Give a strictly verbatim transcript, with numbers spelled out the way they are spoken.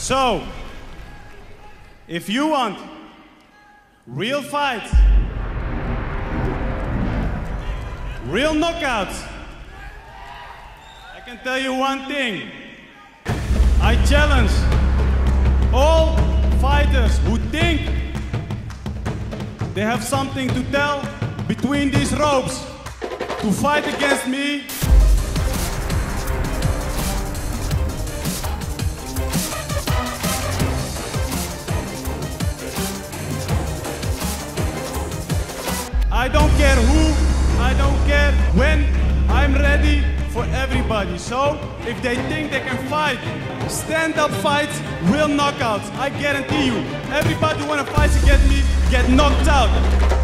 So, if you want real fights, real knockouts, I can tell you one thing. I challenge all fighters who think they have something to tell between these ropes to fight against me. I don't care who, I don't care when, I'm ready for everybody. So, if they think they can fight, stand-up fights, real knockouts, I guarantee you, everybody who wanna fight against me, get knocked out.